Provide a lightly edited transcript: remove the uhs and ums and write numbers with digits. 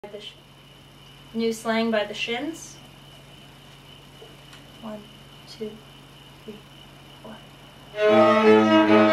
New Slang by the Shins. 1, 2, 3, 4.